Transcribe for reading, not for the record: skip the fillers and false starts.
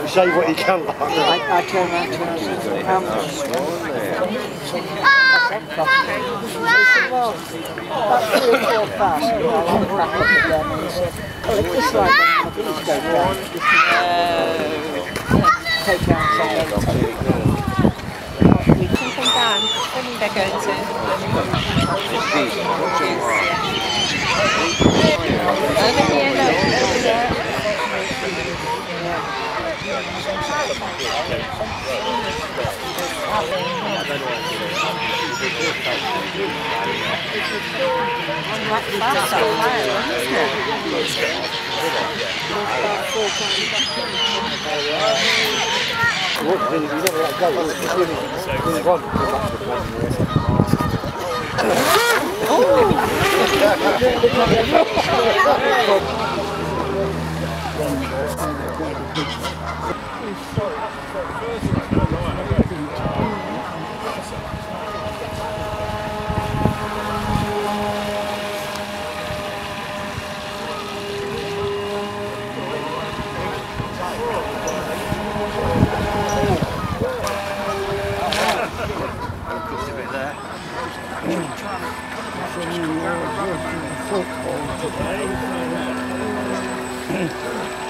Say what you can. I turn around to him and said, how much? Well, about 3 or 4 thousand, I went back up again and he said, well, if this line doesn't go down, you can take down some of them. Something down. They're going to. Over here, look. Over there. Football today.